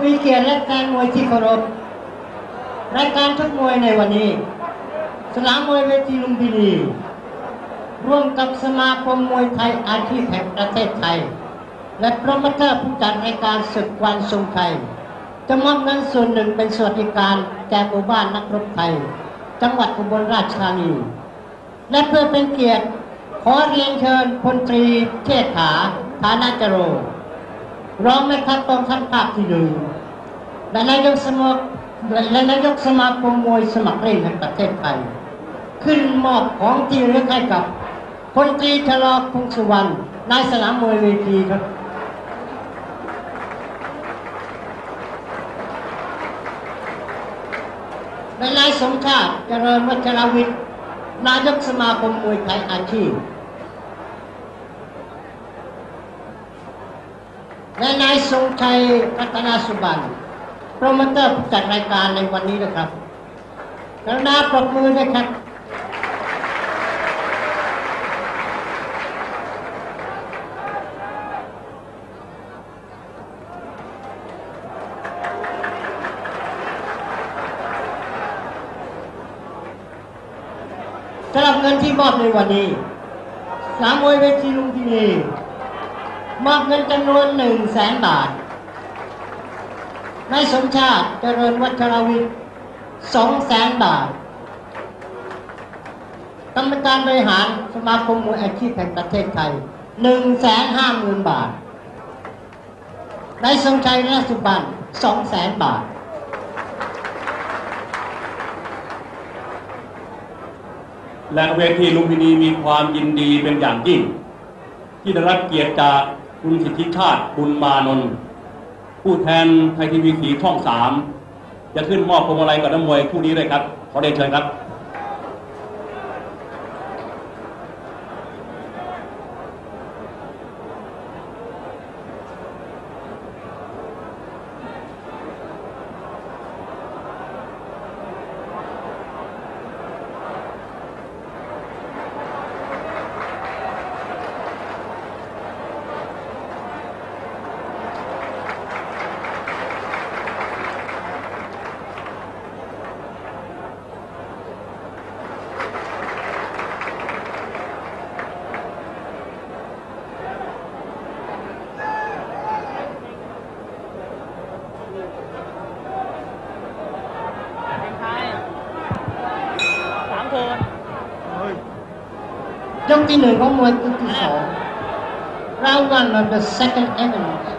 มีเกียรติและแฟนมวยที่เคารพรายการชกมวยในวันนี้สนามมวยเวทีลุมพินีร่วมกับสมาคมมวยไทยอาชีพแห่งประเทศไทยและโปรโมเตอร์ผู้จัดรายการศึกวันทรงไทยจะมอบเงินส่วนหนึ่งเป็นสวัสดิการแก่หมู่บ้านนักรบไทยจังหวัดอุบลราชธานีและเพื่อเป็นเกียรติขอเรียนเชิญพลตรีเชษฐาฐานะจโรรองแม่ทัพกองทัพภาคที่หนึ่งและนายกสมาคมมวยสมัครเล่นแห่งประเทศไทยขึ้นมอบของที่ระลึกให้กับพลตรีชลอพงษ์สุวรรณนายสนามมวยเวทีครับและนายสมชาติเจริญวัชรวิทย์นายกสมาคมมวยไทยอาชีพและนายทรงชัยรัตนสุบรรณโปรโมเตอร์ผู้จัดรายการในวันนี้นะครับกรุณาปรบมือด้วยครับสำหรับเงินที่มอบในวันนี้สนามมวยเวทีลุมพินีมอบเงินจำนวน 100,000 บาทนายสมชาติเจริญวัชรวิทย์ 200,000 บาทกรรมการบริหารสมาคมมวยอาชีพแห่งประเทศไทย 150,000 บาทนายทรงชัยรัตนสุบรรณ 200,000 บาทและเวทีลุมพินีมีความยินดีเป็นอย่างยิ่งที่ได้รับเกียรติจากคุณสิทธิชาติบุญมานนท์ผู้แทนไทยทีวีสีช่อง 3จะขึ้นมอบพวงมาลัยกับนักมวยคู่นี้เลยครับขอเรียนเชิญครับยกที่ 1ของมวยคู่ที่ 2 Round 1 of the second event